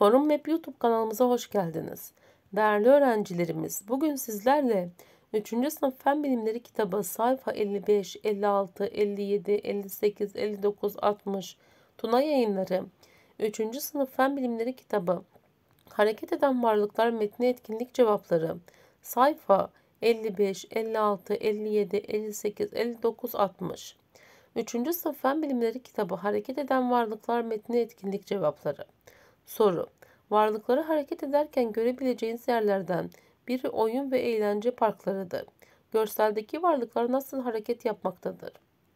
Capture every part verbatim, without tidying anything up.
Forum Map YouTube kanalımıza hoş geldiniz. Değerli öğrencilerimiz, bugün sizlerle üçüncü sınıf Fen Bilimleri kitabı sayfa elli beş, elli altı, elli yedi, elli sekiz, elli dokuz, altmış Tuna Yayınları üçüncü sınıf Fen Bilimleri kitabı Hareket eden varlıklar metni etkinlik cevapları sayfa elli beş, elli altı, elli yedi, elli sekiz, elli dokuz, altmış üçüncü sınıf Fen Bilimleri kitabı Hareket eden varlıklar metni etkinlik cevapları. Soru: Varlıkları hareket ederken görebileceğiniz yerlerden biri oyun ve eğlence parklarıdır. Görseldeki varlıklar nasıl hareket yapmaktadır?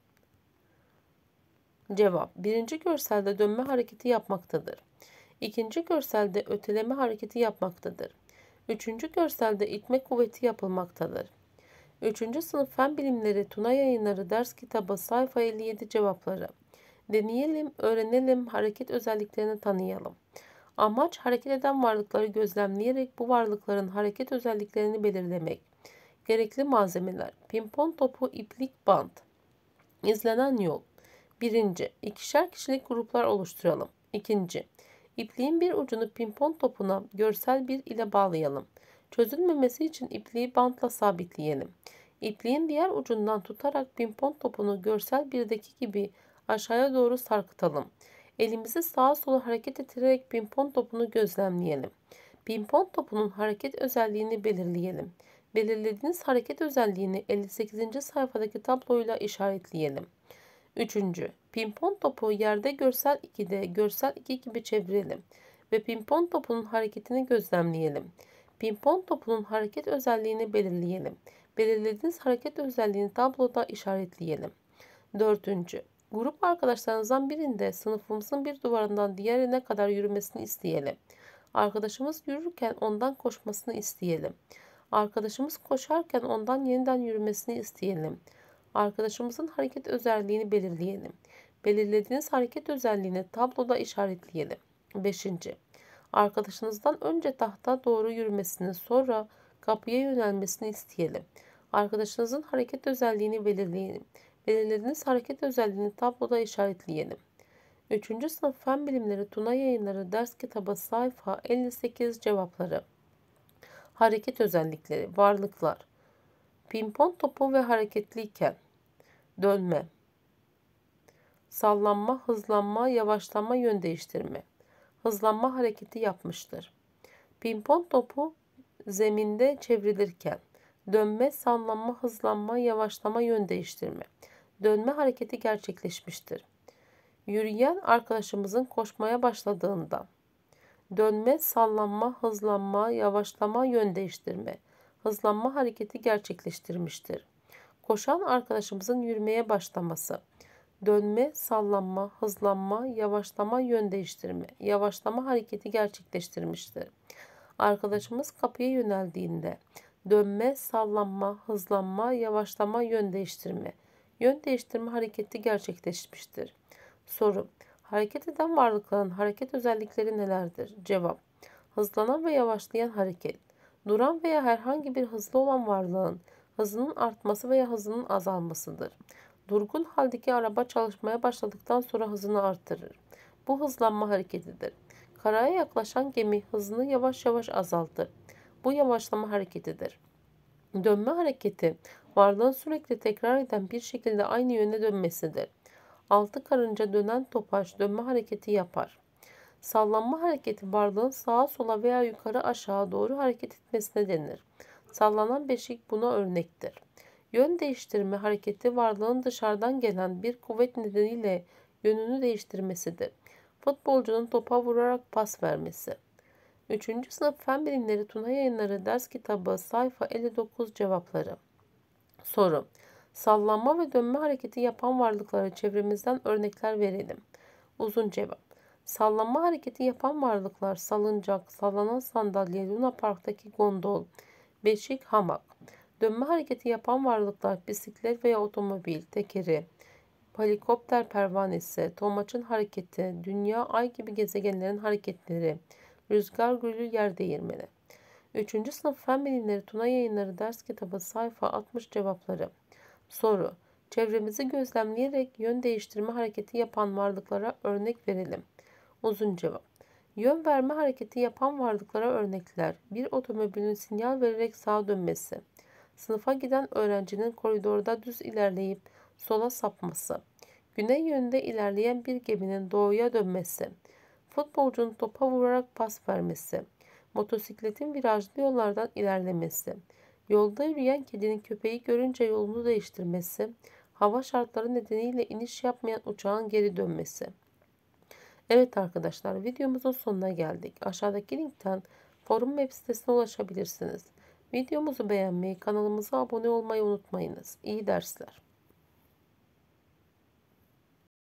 Cevap: Birinci görselde dönme hareketi yapmaktadır. İkinci görselde öteleme hareketi yapmaktadır. Üçüncü görselde itme kuvveti yapılmaktadır. Üçüncü sınıf Fen Bilimleri Tuna Yayınları ders kitabı sayfa elli yedi cevapları. Deneyelim, öğrenelim, hareket özelliklerini tanıyalım. Amaç hareket eden varlıkları gözlemleyerek bu varlıkların hareket özelliklerini belirlemek. Gerekli malzemeler: pimpon topu, iplik, bant. İzlenen yol: Birinci, ikişer kişilik gruplar oluşturalım. İkinci, ipliğin bir ucunu pimpon topuna görsel bir ile bağlayalım. Çözülmemesi için ipliği bantla sabitleyelim. İpliğin diğer ucundan tutarak pimpon topunu görsel birdeki gibi aşağıya doğru sarkıtalım. Elimizi sağa sola hareket ettirerek pimpon topunu gözlemleyelim. Pimpon topunun hareket özelliğini belirleyelim. Belirlediğiniz hareket özelliğini elli sekizinci sayfadaki tabloyla işaretleyelim. Üçüncü, pimpon topu yerde görsel ikide görsel iki gibi çevirelim ve pimpon topunun hareketini gözlemleyelim. Pimpon topunun hareket özelliğini belirleyelim. Belirlediğiniz hareket özelliğini tabloda işaretleyelim. Dördüncü, grup arkadaşlarınızdan birinde sınıfımızın bir duvarından diğerine kadar yürümesini isteyelim. Arkadaşımız yürürken ondan koşmasını isteyelim. Arkadaşımız koşarken ondan yeniden yürümesini isteyelim. Arkadaşımızın hareket özelliğini belirleyelim. Belirlediğiniz hareket özelliğini tabloda işaretleyelim. Beşinci. Arkadaşınızdan önce tahta doğru yürümesini, sonra kapıya yönelmesini isteyelim. Arkadaşınızın hareket özelliğini belirleyelim. Belirlediğiniz hareket özelliğini tabloda işaretleyelim. üçüncü sınıf Fen Bilimleri Tuna Yayınları ders kitabı sayfa elli sekiz cevapları. Hareket özellikleri: varlıklar, pimpon topu ve hareketliyken, dönme, sallanma, hızlanma, yavaşlama, yön değiştirme. Hızlanma hareketi yapmıştır. Pimpon topu zeminde çevrilirken, dönme, sallanma, hızlanma, yavaşlama, yön değiştirme. Dönme hareketi gerçekleşmiştir. Yürüyen arkadaşımızın koşmaya başladığında, dönme, sallanma, hızlanma, yavaşlama, yön değiştirme. Hızlanma hareketi gerçekleştirmiştir. Koşan arkadaşımızın yürümeye başlaması, dönme, sallanma, hızlanma, yavaşlama, yön değiştirme. Yavaşlama hareketi gerçekleştirmiştir. Arkadaşımız kapıya yöneldiğinde, dönme, sallanma, hızlanma, yavaşlama, yön değiştirme. Yön değiştirme hareketi gerçekleşmiştir. Soru: Hareket eden varlıkların hareket özellikleri nelerdir? Cevap: Hızlanan ve yavaşlayan hareket. Duran veya herhangi bir hızlı olan varlığın hızının artması veya hızının azalmasıdır. Durgun haldeki araba çalışmaya başladıktan sonra hızını artırır. Bu hızlanma hareketidir. Karaya yaklaşan gemi hızını yavaş yavaş azaltır. Bu yavaşlama hareketidir. Dönme hareketi, varlığın sürekli tekrar eden bir şekilde aynı yöne dönmesidir. Altı karınca dönen topaç dönme hareketi yapar. Sallanma hareketi, varlığın sağa sola veya yukarı aşağı doğru hareket etmesine denir. Sallanan beşik buna örnektir. Yön değiştirme hareketi, varlığın dışarıdan gelen bir kuvvet nedeniyle yönünü değiştirmesidir. Futbolcunun topa vurarak pas vermesi. üçüncü sınıf Fen Bilimleri Tuna Yayınları ders kitabı sayfa elli dokuz cevapları. Soru: Sallanma ve dönme hareketi yapan varlıklara çevremizden örnekler verelim. Uzun cevap: Sallanma hareketi yapan varlıklar salıncak, sallanan sandalye, Luna Park'taki gondol, beşik, hamak. Dönme hareketi yapan varlıklar bisiklet veya otomobil, tekeri, helikopter pervanesi, tomaçın hareketi, dünya, ay gibi gezegenlerin hareketleri, rüzgar gülü, yer değirmeni. üçüncü sınıf Fen Bilimleri Tuna Yayınları ders kitabı sayfa altmış cevapları. Soru: Çevremizi gözlemleyerek yön değiştirme hareketi yapan varlıklara örnek verelim. Uzun cevap: Yön verme hareketi yapan varlıklara örnekler: bir otomobilin sinyal vererek sağa dönmesi, sınıfa giden öğrencinin koridorda düz ilerleyip sola sapması, güney yönünde ilerleyen bir geminin doğuya dönmesi, futbolcunun topa vurarak pas vermesi, motosikletin virajlı yollardan ilerlemesi, yolda yürüyen kedinin köpeği görünce yolunu değiştirmesi, hava şartları nedeniyle iniş yapmayan uçağın geri dönmesi. Evet arkadaşlar, videomuzun sonuna geldik. Aşağıdaki linkten forum web sitesine ulaşabilirsiniz. Videomuzu beğenmeyi, kanalımıza abone olmayı unutmayınız. İyi dersler.